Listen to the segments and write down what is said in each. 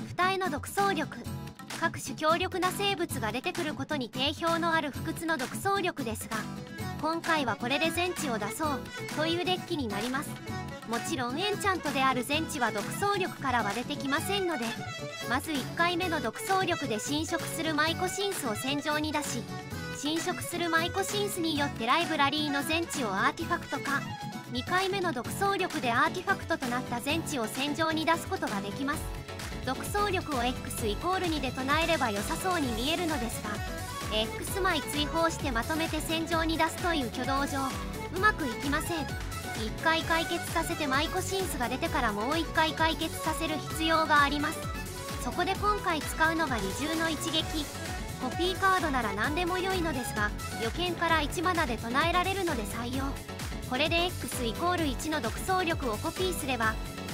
二重の独走力。各種強力な生物が出てくることに定評のある不屈の独走力ですが、今回はこれで全知を出そうというデッキになります。もちろんエンチャントである全知は独走力からは出てきませんので、まず1回目の独走力で侵食するマイコシンスを戦場に出し、侵食するマイコシンスによってライブラリーの全知をアーティファクト化。2回目の独走力でアーティファクトとなった全知を戦場に出すことができます。独走力を X=2で唱えれば良さそうに見えるのですが、X 枚追放してまとめて戦場に出すという挙動上うまくいきません。1回解決させてマイコシンスが出てからもう1回解決させる必要があります。そこで今回使うのが二重の一撃。コピーカードなら何でも良いのですが、予見から1マナで唱えられるので採用。これで X=1 の独走力をコピーすれば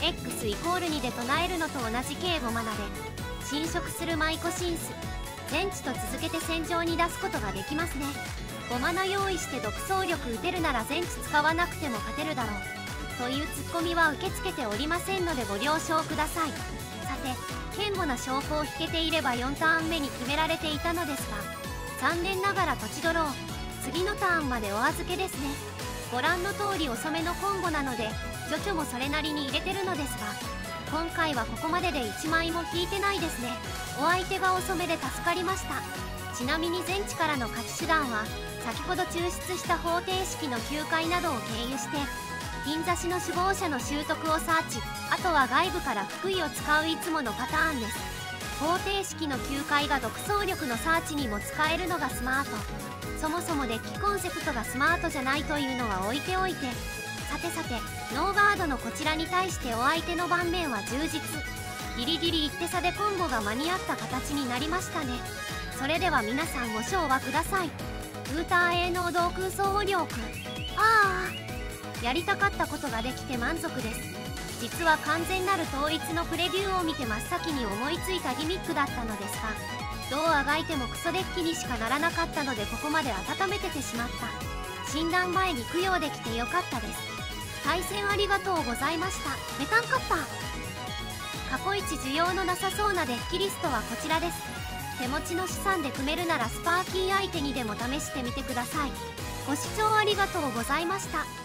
X=2で唱えるのと同じ計5マナで侵食するマイコシンス全知と続けて戦場に出すことができますね。5マナ用意して独走力打てるなら全知使わなくても勝てるだろうというツッコミは受け付けておりませんのでご了承ください。さて、堅固な証拠を引けていれば4ターン目に決められていたのですが、残念ながら土地ドロー。次のターンまでお預けですね。ご覧の通り遅めのコンボなので除去もそれなりに入れてるのですが、今回はここまでで1枚も引いてないですね。お相手が遅めで助かりました。ちなみに全知からの勝ち手段は先ほど抽出した方程式の9回などを経由して銀刺しの首謀者の習得をサーチ、あとは外部から福井を使ういつものパターンです。方程式の9回が独走力のサーチにも使えるのがスマート。そもそもデッキコンセプトがスマートじゃないというのは置いておいて、さてさて、ノーガードのこちらに対してお相手の盤面は充実。ギリギリ1手差でコンボが間に合った形になりましたね。それでは皆さんご唱和ください。ウーター営農道空想力。やりたかったことができて満足です。実は完全なる統一のプレビューを見て真っ先に思いついたギミックだったのですが、どうあがいてもクソデッキにしかならなかったのでここまで温めててしまった。診断前に供養できてよかったです。対戦ありがとうございました。メタンカッター。過去一需要のなさそうなデッキリストはこちらです。手持ちの資産で組めるならスパーキー相手にでも試してみてください。ご視聴ありがとうございました。